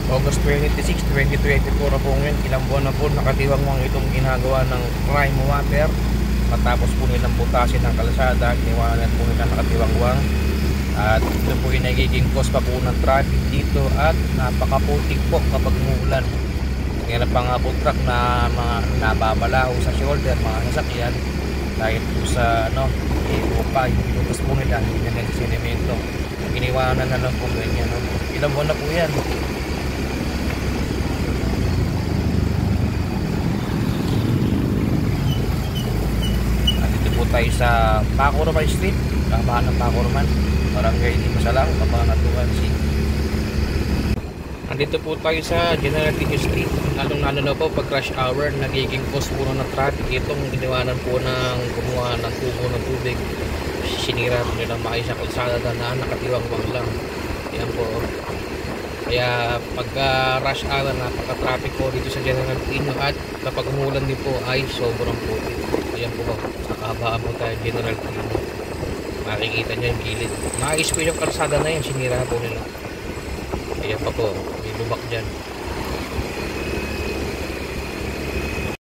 August 26, 2024 na po ngayon. Ilang buwan na po nakatiwang mo itong ginagawa ng prime water. Matapos po nilang butasin ng kalsada, giniwanan po nila nakatiwang-wang. At ito po yung nagiging cause pa po ng traffic dito at napakaputik po kapag umuulan. Kaya pa nga po truck na mga nababalaw sa shoulder, mga sasakyan dahil po sa upa, yung pinutas po nila, hindi na nagsinemento. Giniwanan na lang po ganyan. Ilang buwan na po yan. Tayo sa Paco Street, kabahan ng Paco Roman, Barangay Di Masalang, Cabanatuan City. Andito po tayo sa General Tito Street. Lalong-lalo na po pag rush hour, nagiging cause po ng traffic itong ginawanan po ng kumuha ng tubo ng tubig. Sinira po nilang maayos sa kalsada na nakatiwang-wang lang. Yan po. Kaya pagka rush hour, napaka-traffic po dito sa General Tino at kapag umulan din po ay sobrang putik. Ayan po, sa kahabaan po tayo General Tino. Makikita nyo yung gilid. Maayos po yung kalsada na yan, sinira po nila. Ayan pa po, may lubak dyan.